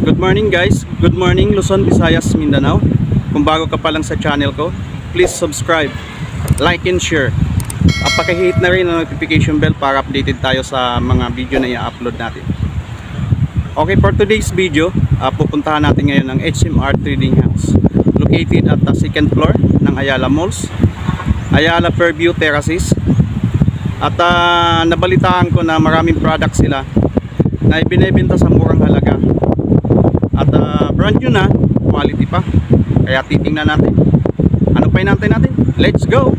Good morning guys, good morning Luzon, Visayas, Mindanao. Kung bago ka pa lang sa channel ko, please subscribe, like and share. At paki-hit na rin ang notification bell para updated tayo sa mga video na i-upload natin. Okay, for today's video, pupuntahan natin ngayon ang HMR Trading House, located at the second floor ng Ayala Malls, Ayala Fairview Terraces. At nabalitaan ko na maraming products sila na ibinebenta sa murang halaga. At brand new na, quality pa. Kaya titingnan natin. Ano pa hinantay natin? Let's go!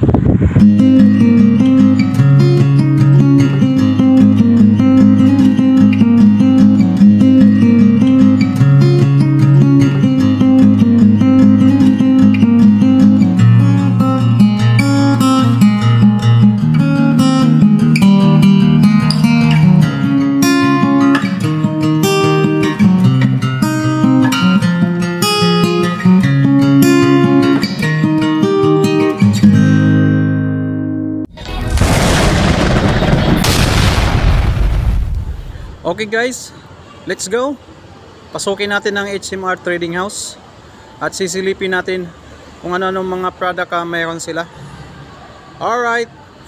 Okay guys, let's go. Pasukin natin ang HMR Trading House at sisilipin natin kung ano-ano mga product mayroon sila. Alright.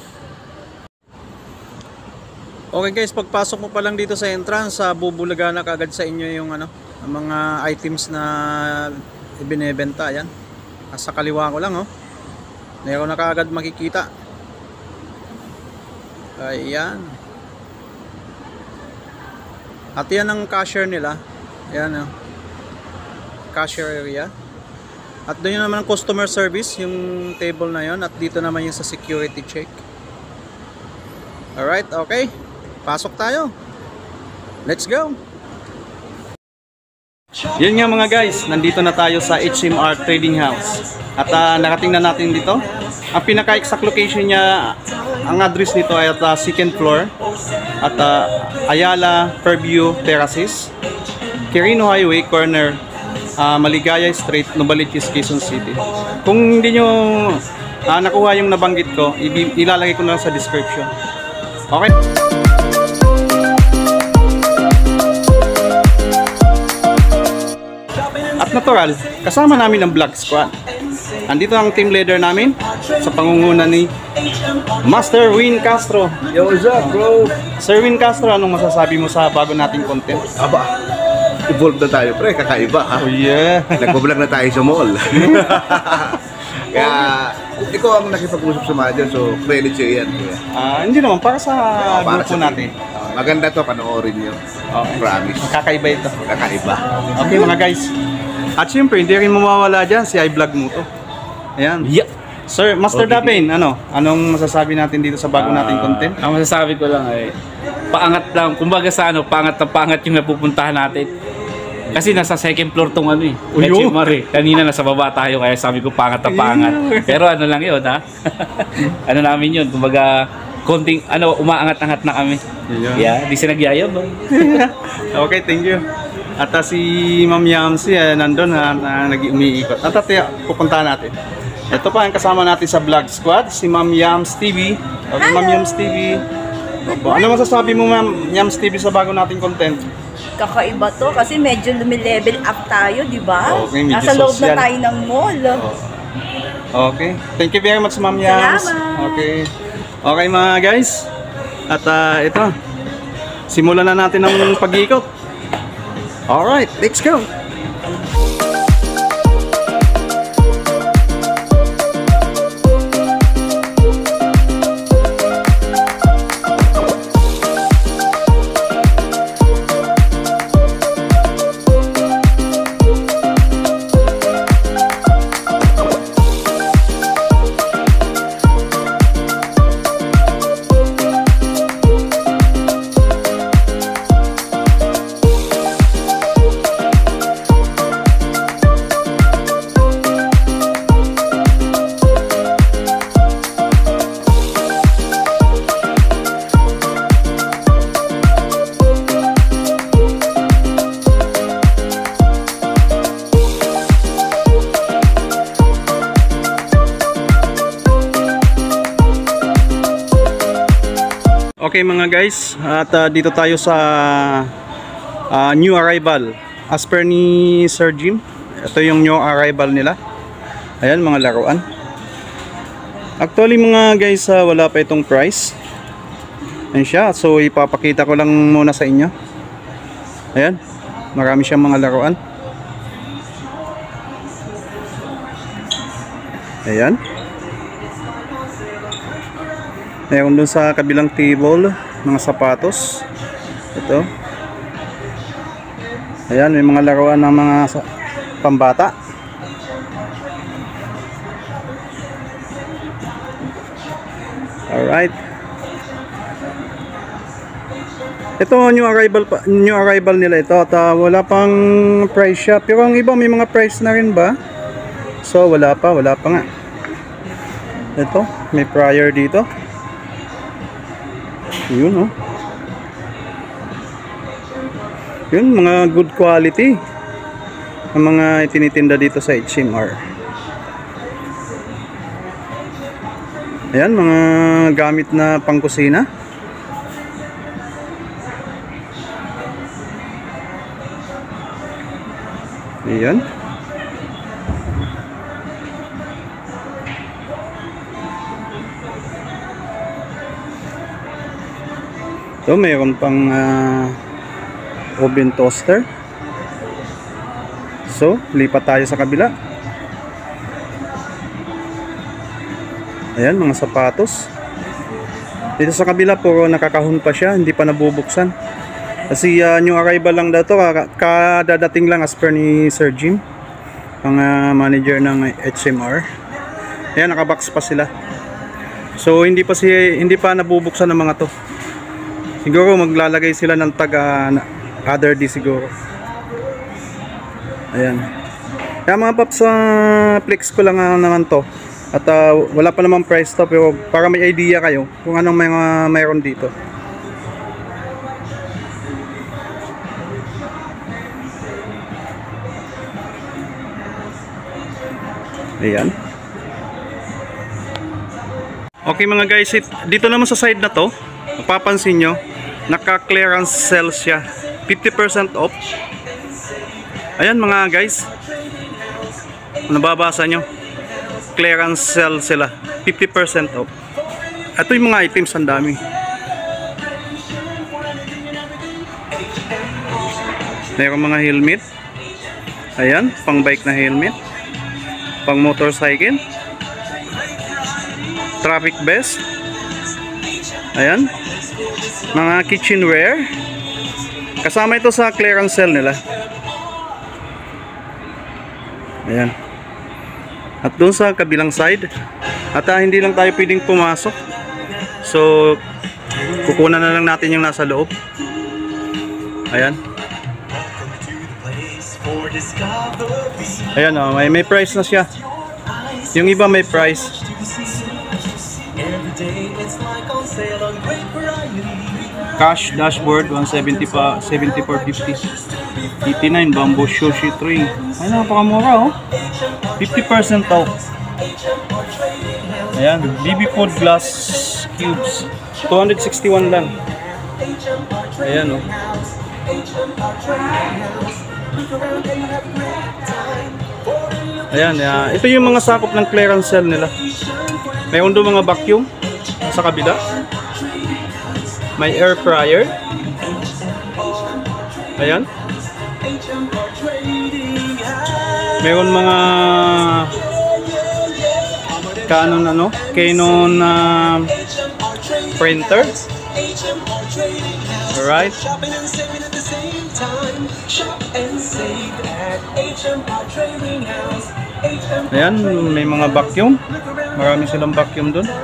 Okay guys, pagpasok mo pa lang dito sa entrance, bubulaga na kagad sa inyo yung ang mga items na ibinebenta. Ayan, sa kaliwa ko lang, meron na kagad makikita. Ayan. At yan ang cashier nila. Yan, cashier area. At doon naman ang customer service, yung table na yon. At dito naman yung sa security check. Alright, okay. Pasok tayo. Let's go. Yun nga mga guys, nandito na tayo sa HMR Trading House. At nakating na natin dito. Ang pinaka-exact location niya, ang address nito ay at second floor at Ayala Fairview Terraces, Quirino Highway, corner Maligaya Street, Novaliches, Quezon City. Kung hindi nyo nakuha yung nabanggit ko, ilalagay ko na lang sa description. Okay? At natural, kasama namin ang Vlog Squad. Andito ang team leader namin sa pangunguna ni Master Win Castro. Yo, what's up, bro? Sir Win Castro, anong masasabi mo sa bago nating content? Aba, evolve na tayo, pre. Kakaiba, ha? Oh yeah. Nagbablog na tayo sa mall. Kaya, ikaw ang nakipag-usap sa mga dyan, so credit sa'yo yan. Hindi naman, para sa grupo natin. Maganda to, panoorin nyo. Okay. Promise. Kakaiba ito. Kakaiba. Okay mga guys. At syempre, hindi rin mawawala dyan si iVlog mo to. Ayan. Yeah. Sir, Master Dapin, anong masasabi natin dito sa bago nating content? Ang masasabi ko lang ay paangat lang, kumbaga sa paangat na paangat yung napupuntahan natin. Kasi nasa second floor tong HMR eh. Kanina nasa baba tayo kaya sabi ko paangat na paangat. Pero ano lang yun, ha? Ano namin yun, kumbaga konting umaangat-angat na kami. Yeah, di sinagyayab. Okay, thank you. At si Ma'am Yamsi nandun nag-umiikot. At pupuntahan natin. Ito pa ang kasama natin sa Vlog Squad, si Ma'am Yams TV. Okay, Ma'am Yams TV. Ano masasabi mo Ma'am Yams TV sa bago nating content? Kakaiba to kasi medyo lumilevel up tayo, di ba? Okay, medyo nasa loob social na tayo ng mall. Okay. Thank you very much Ma'am Yams. Salamat. Okay. Okay mga guys. At ito. Simulan na natin ang pag-iikot. Alright, let's go! Okay mga guys, at dito tayo sa new arrival as per ni Sir Jim, ito yung new arrival nila. Ayan, mga laruan. Actually mga guys, wala pa itong price. Ayan siya. So ipapakita ko lang muna sa inyo. Ayan, marami siyang mga laruan. Ayan. Meron dun sa kabilang table, mga sapatos. Ito. Ayan, may mga laruan ng mga pambata. Alright. Ito new arrival nila ito at wala pang price siya. Pero ang iba may mga price na rin ba? So wala pa nga. Ito, may prior dito. Yun oh. Yun, mga good quality ang mga itinitinda dito sa HMR. Ayan, mga gamit na pangkusina. Ayan. So, mayroon pang oven toaster. So, lipat tayo sa kabila. Ayan, mga sapatos. Dito sa kabila, puro nakakahon pa siya. Hindi pa nabubuksan. Kasi new arrival lang daw ito. Kadadating lang as per ni Sir Jim, ang manager ng HMR. Ayan, nakabox pa sila. So, hindi pa nabubuksan ng mga to. Siguro maglalagay sila ng tag other day siguro. Ayan. Kaya mga paps, flex ko lang naman to. At wala pa namang price to, pero para may idea kayo kung anong mayroon dito. Ayan. Okay mga guys, dito naman sa side na to, mapapansin nyo, naka-clearance sale siya. 50% off. Ayan mga guys, nababasa nyo, clearance sale sila, 50% off. Ito yung mga items, ang dami. Mayroong mga helmet. Ayan, pang bike na helmet, pang motorcycle, traffic vest. Ayan, mga kitchenware. Kasama ito sa clearance sale nila. Ayan. At doon sa kabilang side, at hindi lang tayo pwedeng pumasok. So, kukunan na lang natin yung nasa loob. Ayan. Ayan oh, may price na siya. Yung iba may price. Cash dashboard 170 pa, 74.50. 89 bamboo sushi tray. Ay, napakamura oh. 50% off. Ayan, BB Food glass cubes. 261 lang. Ayan oh. Ayan, ito yung mga sakop ng clearance sale nila. Mayroon doon mga vacuum sa kabila. May air fryer. Ayan. Meron mga Canon printer. Alright. Ayan, may mga vacuum. Marami silang vacuum dun.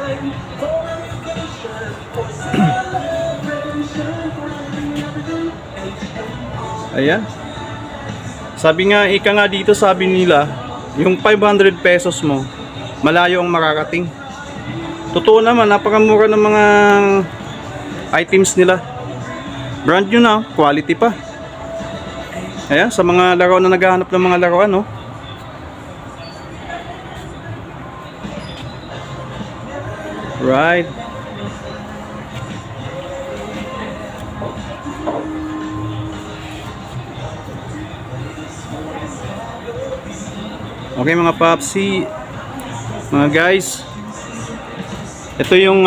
Ayan. Sabi nga, ika nga dito, sabi nila, yung 500 pesos mo, malayo ang makarating. Totoo naman, napakamura ng mga items nila. Brand new na, quality pa. Ayan, sa mga laro na naghahanap ng mga laruan, no? Right. Okay mga papsi, mga guys, ito yung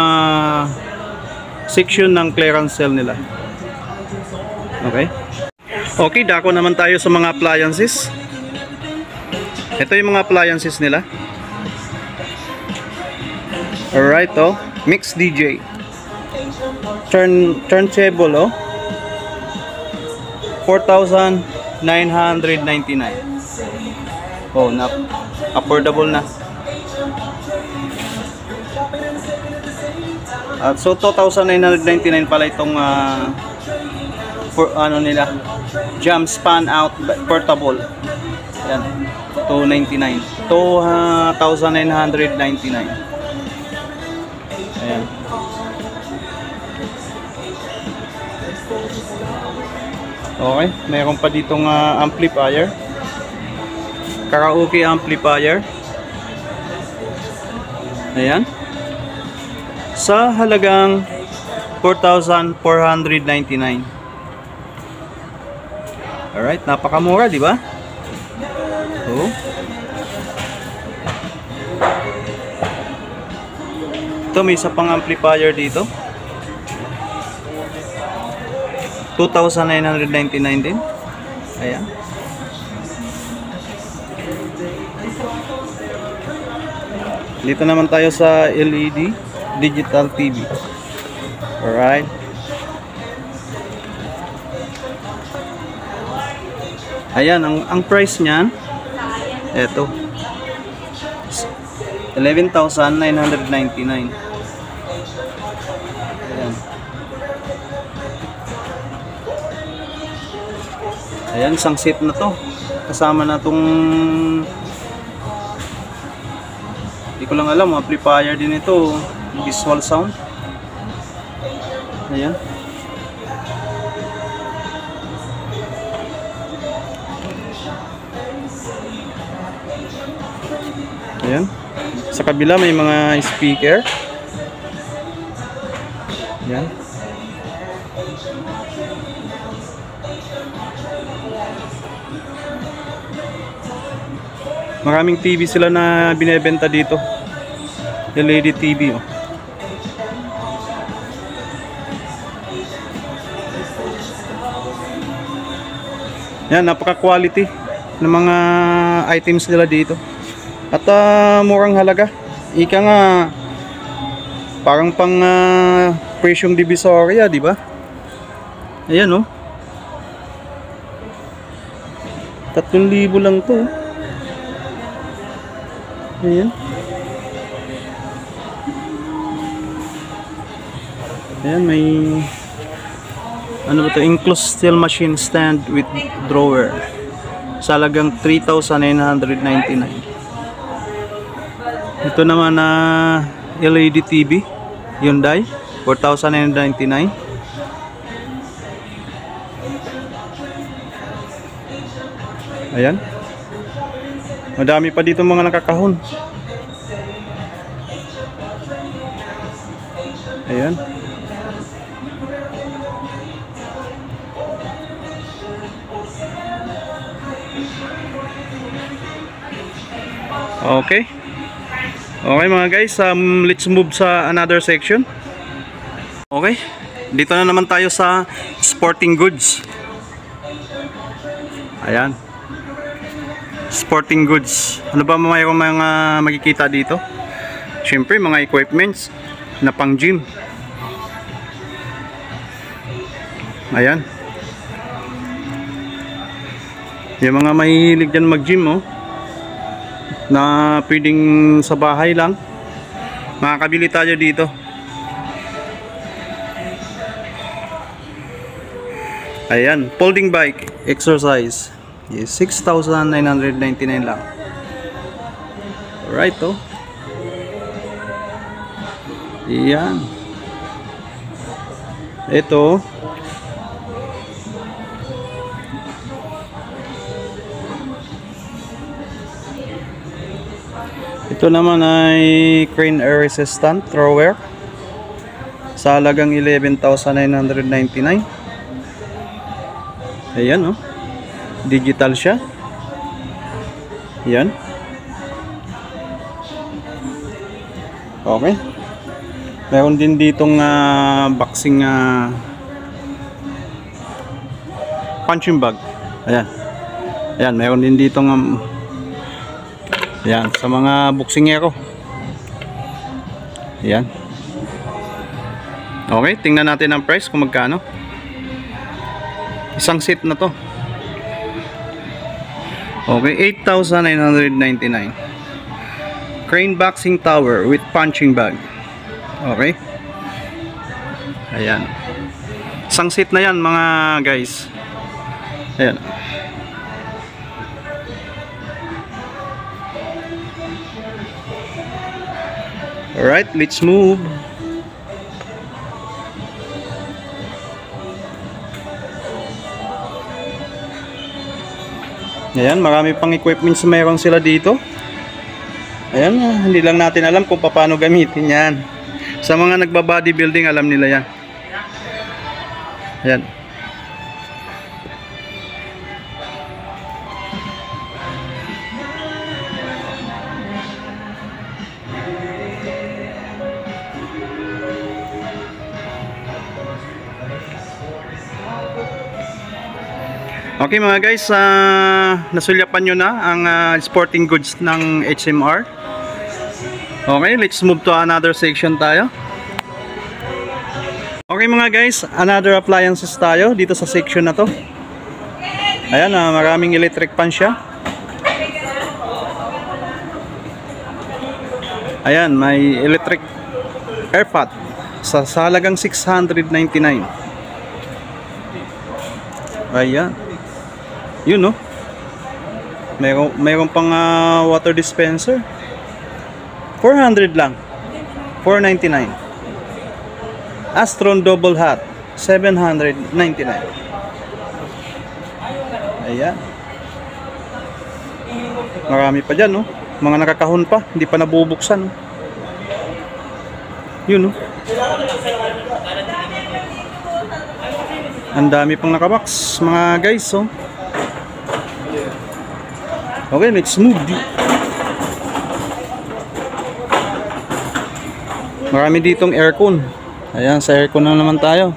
section ng clearance sale nila. Okay. Okay, dako naman tayo sa mga appliances. Ito yung mga appliances nila. Alright, oh, Mix DJ. Turntable, oh. 4,999. Oh, affordable na. At so 2,999 pala itong for ano nila, jam span out portable. Yan. 299. 2,999. Ayan. Okay, mayroon pa ditong amplifier. Karaoke amplifier. Ayan. Sa halagang 4,499. Alright, napakamura, di ba? Oh. Ito, may isa pang amplifier dito. 2,999 din. Ayan. Dito naman tayo sa LED digital TV. Alright. Ayan, ang price niyan, eto, 11,999. Ayan. Ayan, isang set na to. Kasama na tong, hindi ko lang alam, amplifier din ito, visual sound. Ayan. Ayan. Sa kabila may mga speaker. Ayan. Maraming TV sila na binebenta dito. LED TV, oh. Yan, napaka-quality ng mga items nila dito. At murang halaga. Ika nga, parang pang presyong Divisoria, di ba? Ayan, oh. 3,000 lang to. Ayan. Ayan, may ano ba ito? Enclosed steel machine stand with drawer. Sa halagang 3,999. Ito naman na LED TV Hyundai 4,999. Ayan. Madami pa dito mga nakakahon. Ayan. Okay. Okay mga guys, let's move sa another section. Okay. Dito na naman tayo sa sporting goods. Ayan. Sporting goods. Ano ba mayroong mga makikita dito? Siyempre mga equipments na pang gym. Ayan. Yung mga mahihilig dyan mag gym, oh, na pwedeng sa bahay lang, makakabili tayo dito. Ayan, folding bike exercise, yes, 6,999 lang. Alright, oh. Ayan. Ito, ito naman ay crane air resistant thrower sa halagang 11,999. Ayan, oh. Digital siya. Ayan. Okay. Meron din ditong boxing punching bag. Ayan. Ayan, meron din ditong ayan, sa mga boksingero. Ayan. Okay, tingnan natin ang price kung magkano. Isang set na to. Okay, 8,999. Crane boxing tower with punching bag. Okay. Ayan. Isang set na yan mga guys. Ayan. Alright, let's move. Ayan, marami pang equipments meron sila dito. Ayan, hindi lang natin alam kung paano gamitin yan. Sa mga nagba-bodybuilding, alam nila yan. Ayan. Okay mga guys, nasulyapan nyo na ang sporting goods ng HMR. Okay, let's move to another section tayo. Okay mga guys, another appliances tayo dito sa section na to. Ayan, maraming electric pan siya. Ayan, may electric air pot sa halagang 699. Ayan. Yun no. Mayroon pang water dispenser. 400 lang. 499. Astron double hat 799. Ayan. Marami pa dyan no. Mga nakakahon pa, hindi pa nabubuksan no? Yun no. Ang dami pang nakabox mga guys oh. Okay, let's move. Marami ditong aircon. Ayan, sa aircon na naman tayo.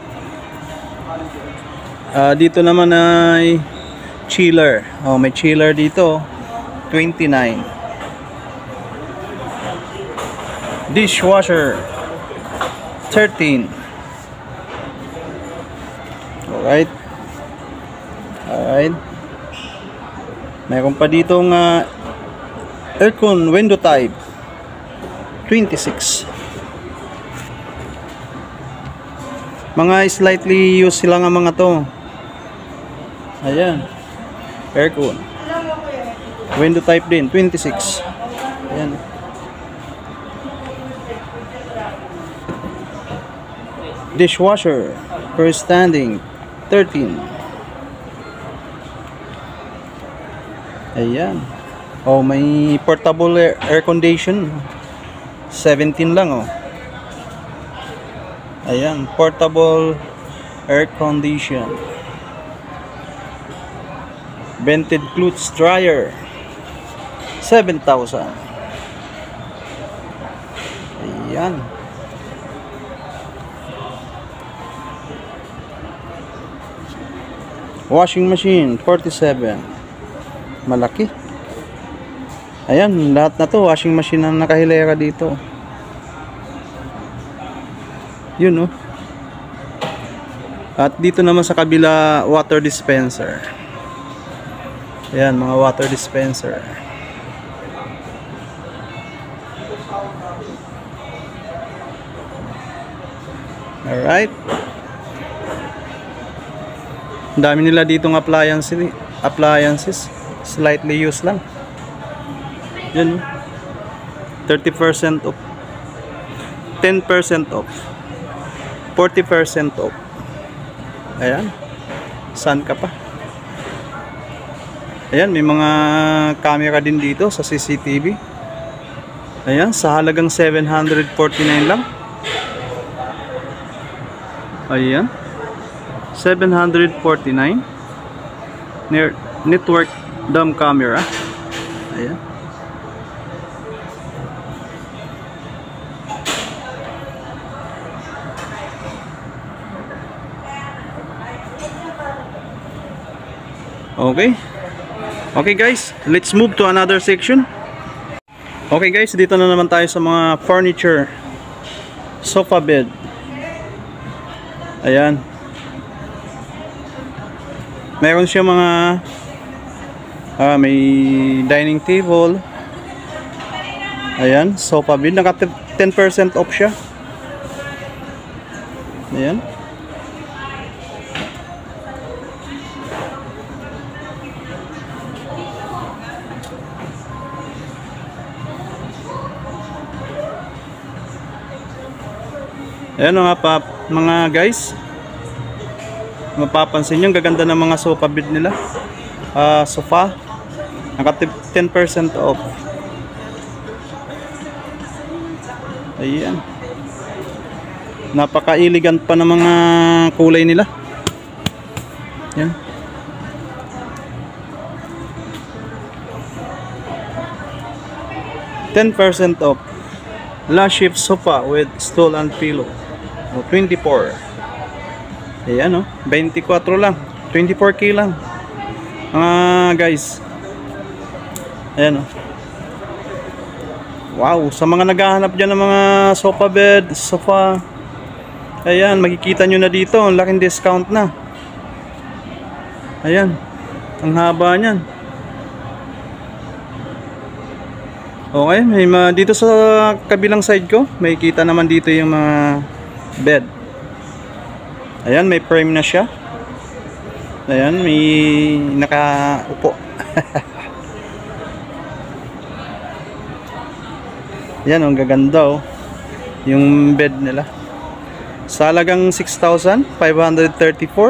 Dito naman ay chiller. Oh, may chiller dito. 29. Dishwasher. 13. Alright. Alright. Mayroon pa ditong aircon window type 26. Mga slightly used sila nga mga to. Ayan. Aircon window type din 26. Ayan. Dishwasher freestanding 13. Ayan. Oh, may portable air condition. 17 lang oh. Ayan, portable air condition. Vented clothes dryer. 7,000. Ayan. Washing machine 47. Malaki. Ayan, lahat na to washing machine na nakahilera dito. Yun no. At dito naman sa kabila, water dispenser. Ayan, mga water dispenser. Alright. Ang dami nila ditong appliances. Slightly used lang. Yan. 30% off. 10% off. 40% off. Ayan. Saan ka pa? Ayan, may mga camera din dito sa CCTV. Ayan, sa halagang 749 lang. Ayan. 749. Network dumb camera. Ayan. Okay. Okay guys, let's move to another section. Okay guys, dito na naman tayo sa mga furniture. Sofa bed. Ayan. Meron siya mga may dining table. Ayan, sofa bed. Naka 10% off siya. Ayan. Ayan nga mga guys, mapapansin nyo, gaganda ng mga sofa bed nila. Sofa, naka 10% off. Ayan, napaka-elegant pa ng mga kulay nila. Ayan. $10% off. Last shift sofa with stool and pillow. 24. Ayan, 24 lang. 24K lang. Guys. Ayan, wow, sa mga naghahanap dyan ng mga sofa bed, sofa. Ayan, makikita nyo na dito. Ang laking discount na. Ayan. Ang haba nyan. Okay, dito sa kabilang side ko, may kita naman dito yung mga bed. Ayan, may frame na siya. Ayan, may nakaupo. Ayan, ang gaganda yung bed nila. Sa halagang 6,534.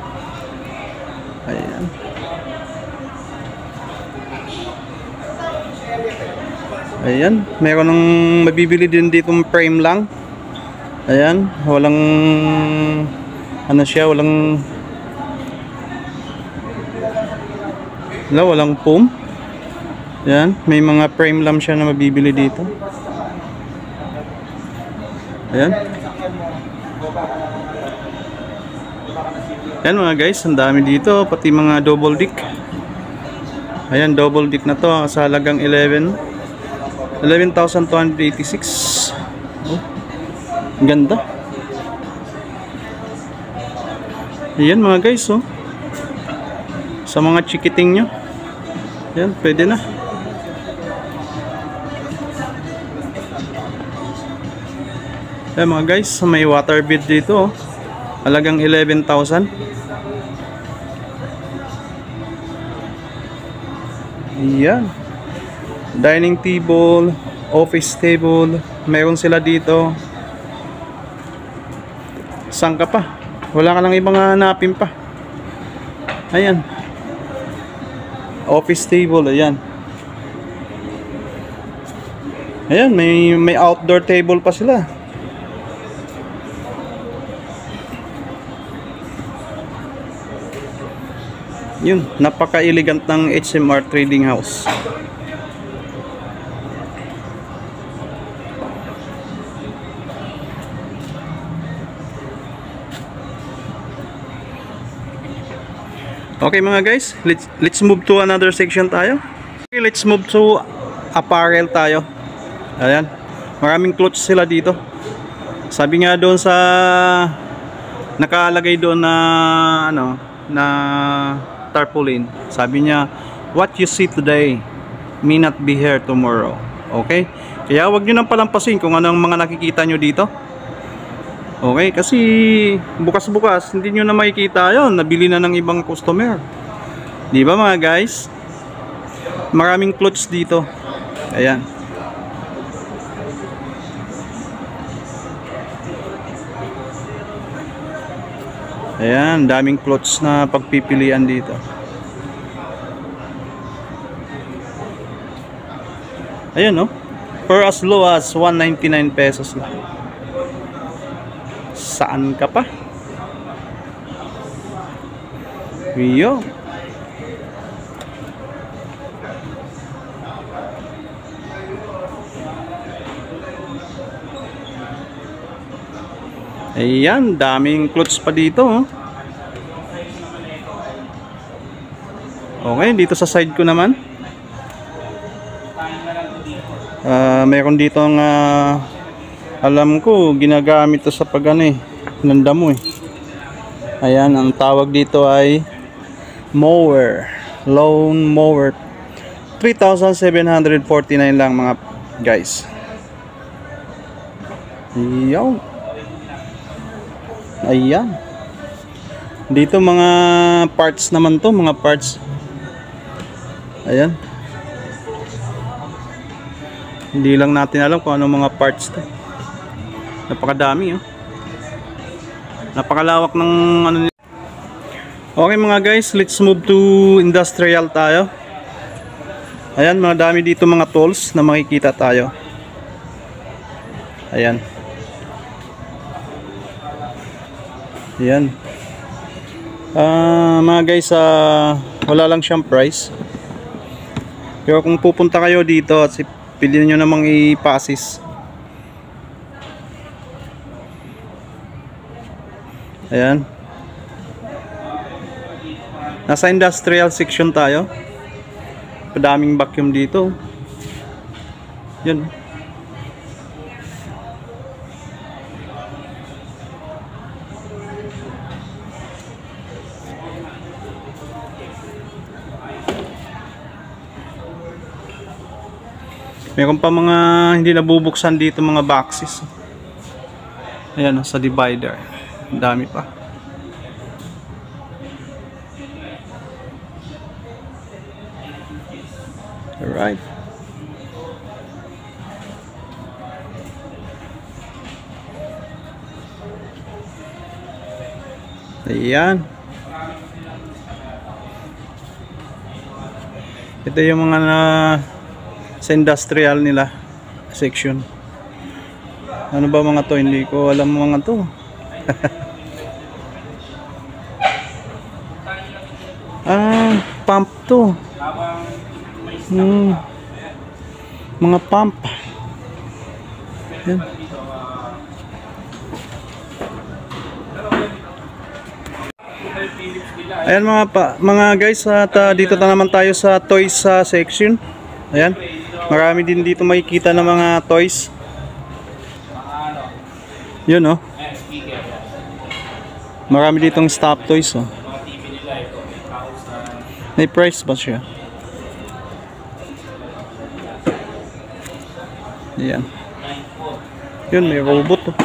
Ayan. Ayan, meron ng mabibili din dito frame lang. Ayan, walang walang foam. Ayan, may mga frame lang siya na mabibili dito. Ayan. Ayan mga guys, ang dami dito, pati mga double deck. Ayan, double deck na to sa halagang 11,286. Oh, ganda. Ayan mga guys, sa mga chikiting nyo. Ayan, pwede na. Ayan mga guys, may water bed dito. Halagang 11,000. Ayan. Dining table, office table, meron sila dito. Saan ka pa? Wala ka lang ibang hanapin pa. Ayan. Office table, ayan. Ayan, may outdoor table pa sila. Yun, napaka-elegant ng HMR Trading House. Okay mga guys, let's move to another section tayo. Okay, let's move to apparel tayo. Ayan, maraming clothes sila dito. Sabi nga doon sa nakalagay doon na na tarpaulin, sabi niya, what you see today may not be here tomorrow. Okay, kaya wag nyo nang palampasin kung anong mga nakikita nyo dito. Okay, kasi bukas-bukas hindi nyo na makikita yon, nabili na ng ibang customer. Di ba mga guys? Maraming clothes dito. Ayan. Ayan, daming clothes na pagpipilian dito. Ayan, for as low as 199 pesos lang. Saan ka pa? Yo. Ayan, daming clothes pa dito. Okay, dito sa side ko naman. Meron dito ang alam ko ginagamit to sa pag ng damo eh. Ayan, ang tawag dito ay mower, lawn mower. 3,749 lang mga guys. Ayan. Ayan. Dito mga parts naman to, mga parts. Ayan. Hindi lang natin alam kung ano mga parts to. Napakadami oh. Napakalawak ng ano. Okay mga guys, let's move to industrial tayo. Ayan, mga dami dito mga tools na makikita tayo. Ayan. Ayan. Mga guys, wala lang siyang price. Pero kung pupunta kayo dito at piliin nyo namang i-passes. Ayan. Nasa industrial section tayo. Padaming vacuum dito. Yan. Meron pa mga hindi nabubuksan dito mga boxes. Ayan, sa divider. Ang dami pa. Alright. Ayan. Ito yung mga sa industrial nila section. Ano ba mga to? Hindi ko alam mga to. Pump to. Mga pump. Yan. Ayan mga guys, at dito na naman tayo sa toys section. Ayan. Marami din dito makikita ng mga toys. Yun oh. Marami ditong stop toys oh. May price ba siya? Ayan. Yun, may robot oh.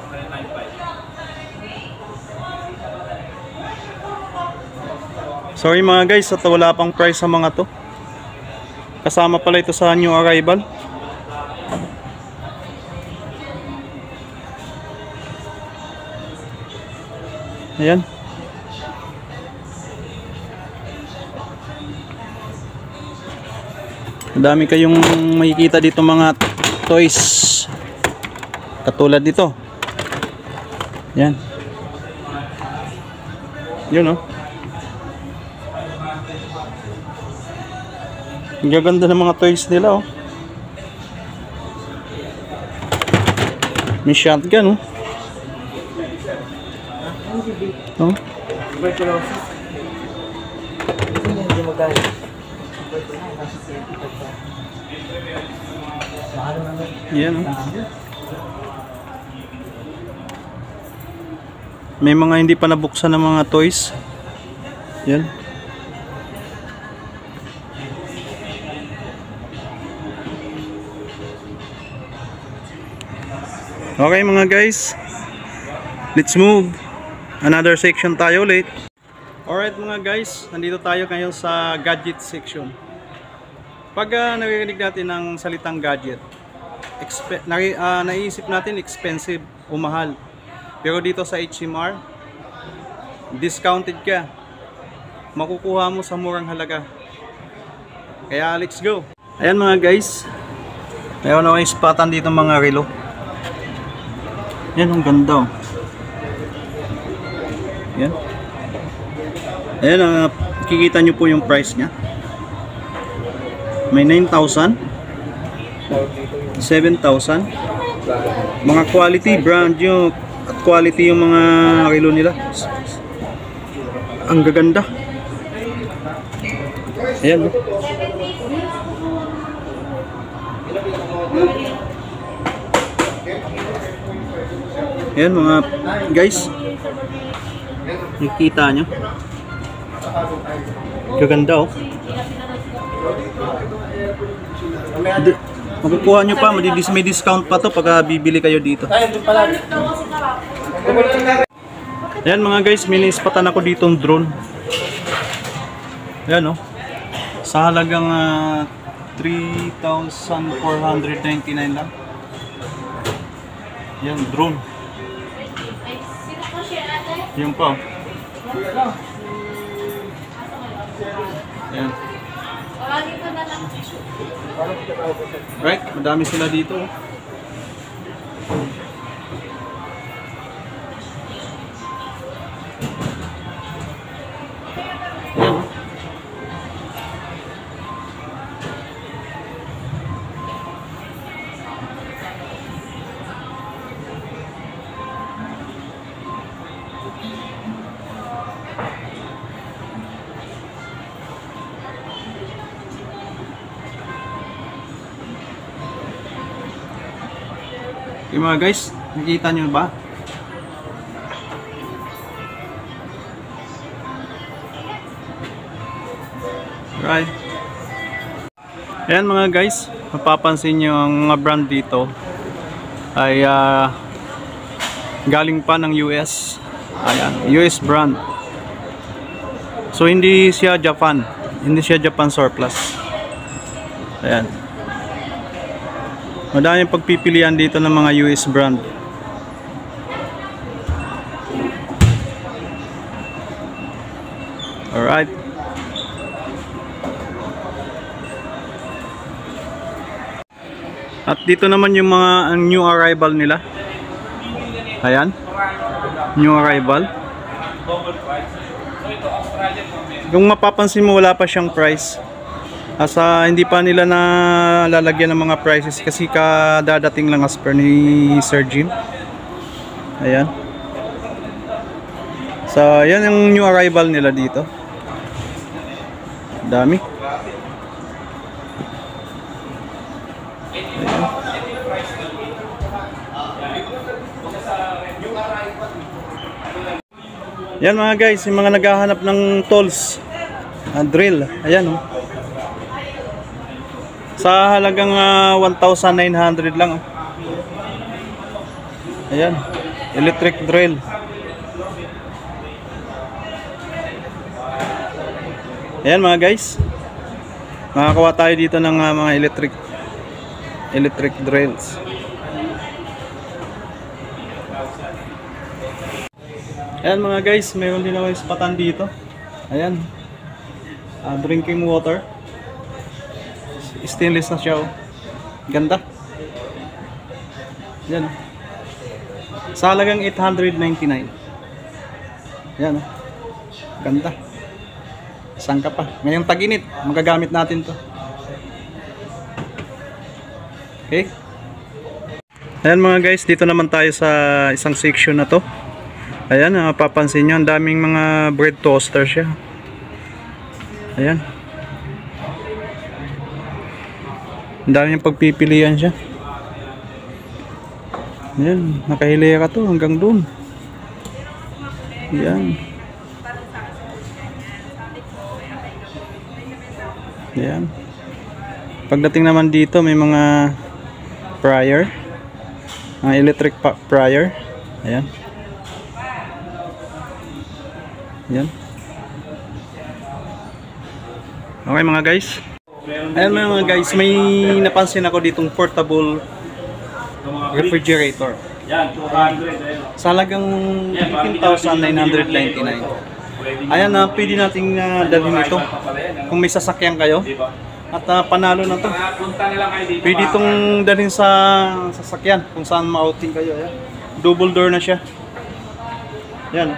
Sorry mga guys, at wala pang price sa mga to. Kasama pala ito sa new arrival. Ayan. Madami kayong makikita dito mga toys. Katulad dito. Ayan. Yun oh. Ang gaganda ng mga toys nila oh. May shotgun oh. Oh. Yan oh. May mga hindi pa nabuksan ng mga toys. Yan. Okay mga guys, let's move. Another section tayo ulit. Alright mga guys, nandito tayo ngayon sa gadget section. Pag naririnig natin ng salitang gadget, naisip natin expensive o mahal. Pero dito sa HMR, discounted ka. Makukuha mo sa murang halaga. Kaya let's go. Ayan mga guys, mayroon akong spotan dito mga relo. Yan, ang ganda oh. Yan. Ayan, kikita nyo po yung price nya. May 9,000, 7,000. Mga quality, brand new at quality yung mga relo nila. Ang gaganda. Ayan. Oh. Ayan mga guys. Nakikita nyo. Gaganda oh. Makukuha nyo pa, may discount pa to pag bibili kayo dito. Ayan mga guys, minispatan ako ditong drone. Ayan oh. Sa halagang 3,499 lang. Ayan, drone. Yung pa. Ayan. Right, madami sila dito. Ayan. Okay mga guys, nakikita nyo ba? Right. Ayan mga guys, mapapansin nyo ang mga brand dito ay galing pa ng US. Ayan, US brand. So hindi siya Japan, hindi siya Japan surplus. Ayan. Madaming pagpipilian dito ng mga US brand. Alright. At dito naman yung mga new arrival nila. Ayan. New arrival. Kung mapapansin mo, wala pa siyang price. Asa hindi pa nila na lalagyan ng mga prices kasi kadadating lang as per ni Sir Jim. Ayan. So, yan yung new arrival nila dito. Dami. Ayan. Yan mga guys, yung mga naghahanap ng tools, drill. Ayan oh. Sa halagang 1,900 lang. Ayan, electric drill. Ayan mga guys, makakuha tayo dito ng mga electric drills. Ayan mga guys, mayroon din ako ispatan dito. Ayan, drinking water. Stainless na siya oh. Ganda. Yan. Sa halagang 899. Yan oh. Ganda. Saan ka pa? Ngayong tag-init, magagamit natin to. Okay. Ayan mga guys, dito naman tayo sa isang section na to. Ayan, mapapansin nyo, ang daming mga bread toaster siya. Ayan. Ang dami yung pagpipilian siya. Ayan, nakahilera to hanggang dun. Ayan. Ayan. Pagdating naman dito may mga fryer. Mga electric fryer. Ayan. Ayan. Okay mga guys. Ayan mga guys, may napansin ako ditong portable refrigerator. Yan, 200. Sa halagang 15,999. Ayan na, pwede nating dalhin ito kung may sasakyan kayo. At panalo na to. Pwede itong dalhin sa sasakyan kung saan ma-outing kayo. Ayan. Double door na siya. Ayan.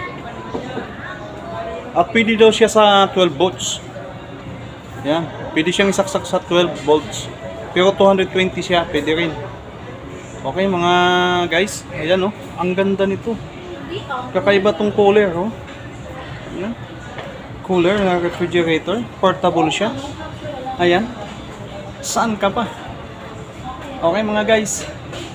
At pwede daw siya sa 12 volts. Ayan. Pwede siyang isaksak sa 12 volts. Pero 220 siya, pwede rin. Okay mga guys, ayan oh, ang ganda nito. Kakaiba tong color oh. Ayan. cooler na refrigerator. Portable siya. Ayan. Saan ka pa? Okay mga guys.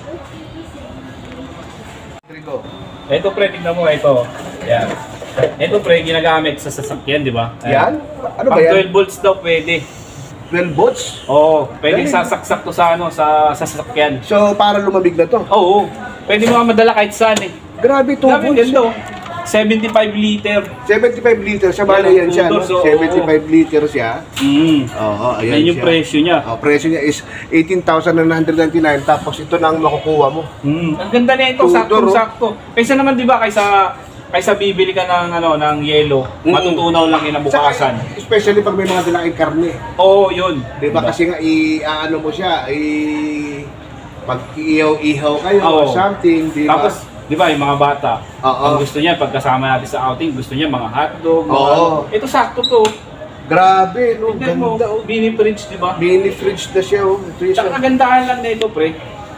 Trigo. Ito pre, tignan mo ito. Yan. Ito pre, ginagamit sa sasakyan, di ba? Yan? Ano ba Pag yan? 12 volts daw pwede. 12 volts? Oo, pwede Galing. sasaksak to sa ano, sa sasakyan. So, para lumamig na to. Oo, pwede mo nga madala kahit saan eh. Grabe, 2 Grabe, volts. ganda oh. 75 liter. 75 liters siya, bala yan siya, no? Tutors, oo. 75 liters siya. Oo, ayan Yan yung siya. presyo niya. Presyo niya is 18,999, tapos ito na ang makukuha mo. Ang ganda na ito, Tudor, sakto-sakto. Kaysa naman 'di ba kaysa bibili ka ng ng yelo, matutunaw lang kinabukasan. Saka, especially pag may mga dalaking karne. Oo, yun. Diba kasi nga ano mo siya, pag iihaw-ihaw kayo or Oo. something, diba? Tapos 'di ba yung mga bata, Oo. ang gusto niya pagkasama natin sa outing, gusto niya mga hotdog, mga Oo. Ito sakto to. Grabe, no? Tignan mo, Ganda, oh. mini fridge 'di ba? Mini fridge na siya, oh. Ito yung Tsaka kagandahan lang nito, pre.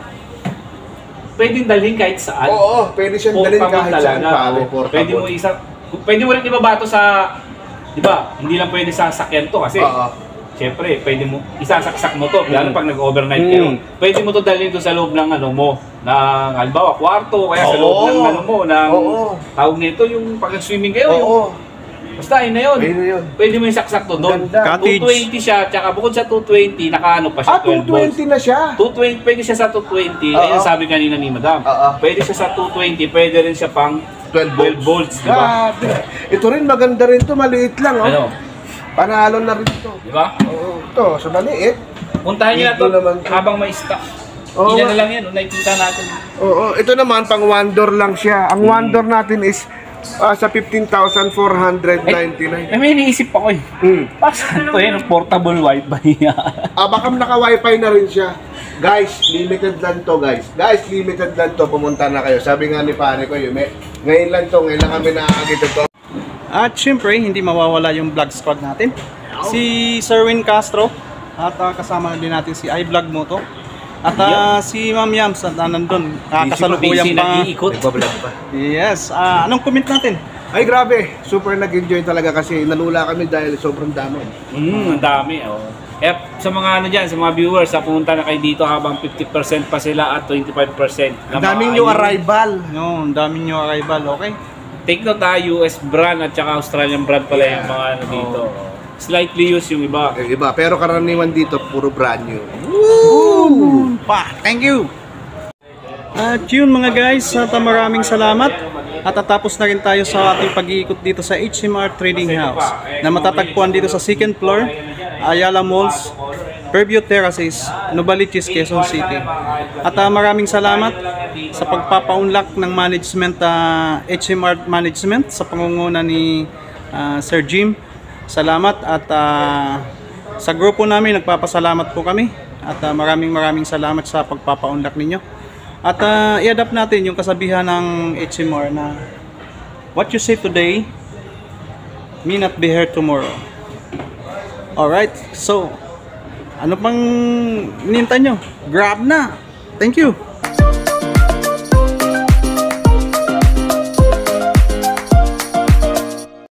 Pwedeng dalhin kahit saan. Oo, pwede siyang dalhin kahit saan, pare. Pwede mo pwede mo rin ibabato sa, 'di ba? Hindi lang pwede sa sakyan to kasi. Oo. Siyempre, pwede mo isasaksak mo to, lalo pag nag-overnight kayo. Pwede mo to dalhin to sa loob ng ano mo, ng halimbawa kwarto, kaya sa loob ng ano mo, ng Oo. tawag nito yung pag nag-swimming kayo, yung Oo. basta ayun na yun. Ayun na yun. Pwede mo isaksak to doon. Ganda. Cottage. 220 siya, tsaka bukod sa 220, nakaano pa siya, 12 volts. 220 na siya. 220, pwede siya sa 220. Oo. Ayun sabi kanina ni Madam. Oo. Pwede siya sa 220, pwede rin siya pang 12 volts, di ba? Grabe. Ito rin maganda rin to, maliit lang, oh. Ano? Panalo na rin to. Di ba? Oo, ito, so maliit. Puntahan niyo na to Dito naman to. habang may stock. Oo. Ilan na lang yan, nakikita natin. Oo, ito naman pang one door lang siya. Ang one door natin is sa 15,499. May iniisip ako eh. Saan to yun? Portable wifi. Baka naka-wifi na rin siya. Guys, limited lang to, guys. Guys, limited lang to. Pumunta na kayo. Sabi nga ni pare ko, ngayon lang to. Ngayon lang kami nakakita to. At syempre, hindi mawawala yung vlog squad natin. Si Sherwin Castro. At kasama din natin si iVlog Moto. At si Ma'am Yams nandun. Kasalukuyan pa. Nagbablog pa. Yes. Anong comment natin? Ay, grabe. Super nag-enjoy talaga kasi nalula kami dahil sobrang dami. Ang dami. Oh. Eh, sa mga ano dyan, sa mga viewers, pumunta na kayo dito habang 50% pa sila at 25%. Ang daming new arrival. No, ang daming new arrival. Okay. Take note US brand at saka Australian brand pala yung mga ano dito. Slightly used yung iba. Yung iba, pero karaniwan dito, puro brand new. Woo! Thank you! At yun mga guys, at maraming salamat. At tatapos na rin tayo sa ating pag-iikot dito sa HMR Trading House na matatagpuan dito sa 2nd floor, Ayala Malls, Fairview Terraces, Novaliches, Quezon City. At maraming salamat sa pagpapaunlak ng management, HMR Management sa pangunguna ni Sir Jim. Salamat at sa grupo namin nagpapasalamat po kami at maraming salamat sa pagpapaunlak ninyo. At i-adapt natin yung kasabihan ng HMR na what you say today may not be here tomorrow. Alright, so ano pang hinihintay nyo? Grab na! Thank you!